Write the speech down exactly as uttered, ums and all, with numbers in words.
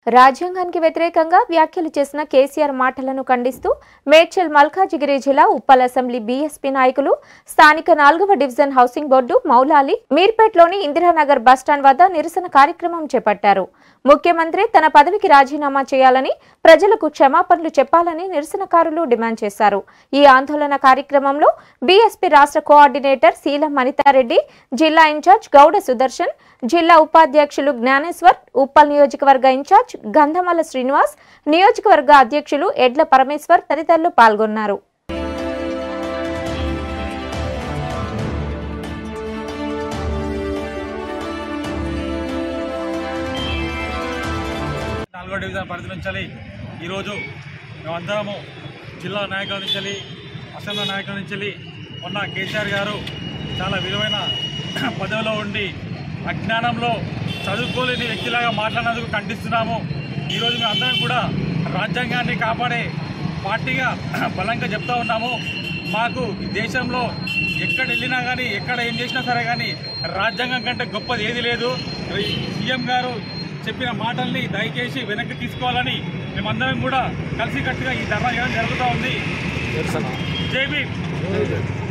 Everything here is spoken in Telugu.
రాజ్యాంగానికి వ్యతిరేకంగా వ్యాఖ్యలు చేసిన కేసీఆర్ మాటలను ఖండిస్తూ మేడ్చల్ మల్కాజిగిరి జిల్లా ఉప్పల్ అసెంబ్లీ బీఎస్పీ నాయకులు స్థానిక నాలుగవ డివిజన్ హౌసింగ్ బోర్డు మౌలాలి మీర్పేట్లోని ఇందిరానగర్ బస్టాండ్ వద్ద నిరసన కార్యక్రమం చేపట్టారు. ముఖ్యమంత్రి తన పదవికి రాజీనామా చేయాలని, ప్రజలకు క్షమాపణలు చెప్పాలని నిరసనకారులు డిమాండ్ చేశారు. ఈ ఆందోళన కార్యక్రమంలో బీఎస్పీ రాష్ట్ర కోఆర్డినేటర్ శీలం అనితారెడ్డి, జిల్లా ఇన్ఛార్జ్ గౌడ సుదర్శన్, జిల్లా ఉపాధ్యక్షులు జ్ఞానేశ్వర్, ఉప్పల్ నియోజకవర్గ ఇన్ఛార్జ్ గంధమల శ్రీనివాస్, నియోజకవర్గ అధ్యక్షులు ఎడ్ల పరమేశ్వర్ తదితరులు పాల్గొన్నారు. నాలుగో డివిజన్ పరిధి నుంచి ఈరోజు మేమందరము జిల్లా నాయకుల నుంచి, అసెంబ్లీ నాయకుల నుంచి మొన్న కేసీఆర్ గారు చాలా విలువైన పదవిలో ఉండి అజ్ఞానంలో చదువుకోలేని వ్యక్తిలాగా మాట్లాడినందుకు ఖండిస్తున్నాము. ఈరోజు మేము అందరం కూడా రాజ్యాంగాన్ని కాపాడే పార్టీగా బలంగా చెప్తా ఉన్నాము. మాకు ఈ దేశంలో ఎక్కడ వెళ్ళినా కానీ, ఎక్కడ ఏం చేసినా సరే కానీ రాజ్యాంగం కంటే గొప్పది ఏది లేదు. సీఎం గారు చెప్పిన మాటల్ని దయచేసి వెనక్కి తీసుకోవాలని మేమందరం కూడా కలిసికట్టుగా ఈ ధర్నా జరుగుతూ ఉంది. జై భీమ్.